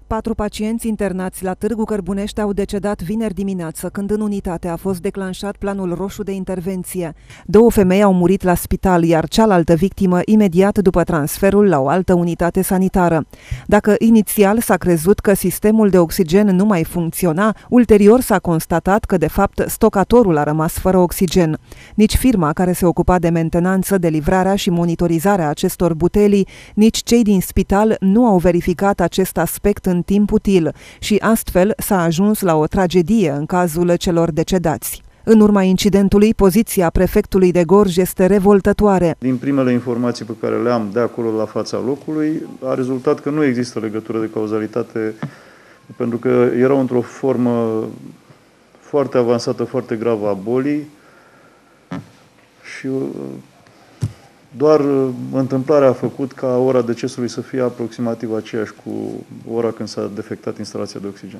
4 pacienți internați la Târgu Cărbunești au decedat vineri dimineață, când în unitate a fost declanșat planul roșu de intervenție. 2 femei au murit la spital, iar cealaltă victimă imediat după transferul la o altă unitate sanitară. Dacă inițial s-a crezut că sistemul de oxigen nu mai funcționa, ulterior s-a constatat că, de fapt, stocatorul a rămas fără oxigen. Nici firma care se ocupa de mentenanță, de livrarea și monitorizarea acestor butelii, nici cei din spital nu au verificat acest aspect în timp util și astfel s-a ajuns la o tragedie în cazul celor decedați. În urma incidentului, poziția prefectului de Gorj este revoltătoare. Din primele informații pe care le am de acolo la fața locului, a rezultat că nu există legătură de cauzalitate, pentru că erau într-o formă foarte avansată, foarte gravă a bolii și doar întâmplarea a făcut ca ora decesului să fie aproximativ aceeași cu ora când s-a defectat instalația de oxigen.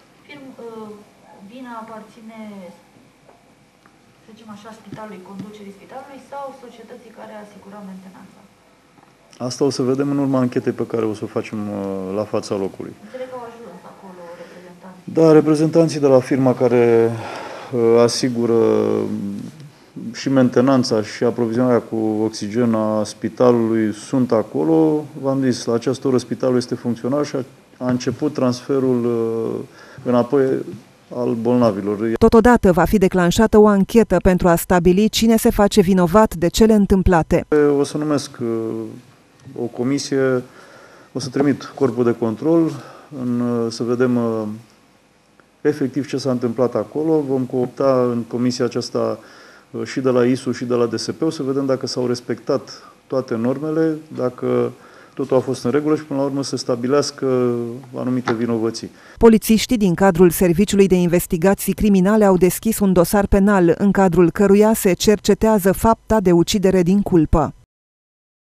Vina aparține, să zicem așa, spitalului, conducerii spitalului sau societății care asigura mentenanța? Asta o să vedem în urma anchetei pe care o să o facem la fața locului. Înțeleg că au ajuns acolo reprezentanții. Da, reprezentanții de la firma care asigură și mentenanța și aprovizionarea cu oxigen a spitalului sunt acolo. V-am zis, la această oră spitalul este funcțional și a început transferul înapoi al bolnavilor. Totodată va fi declanșată o anchetă pentru a stabili cine se face vinovat de cele întâmplate. O să numesc o comisie, o să trimit corpul de control să vedem efectiv ce s-a întâmplat acolo. Vom coopta în comisia aceasta și de la ISU și de la DSP, să vedem dacă s-au respectat toate normele, dacă totul a fost în regulă și până la urmă să stabilească anumite vinovății. Polițiștii din cadrul Serviciului de Investigații Criminale au deschis un dosar penal, în cadrul căruia se cercetează fapta de ucidere din culpă.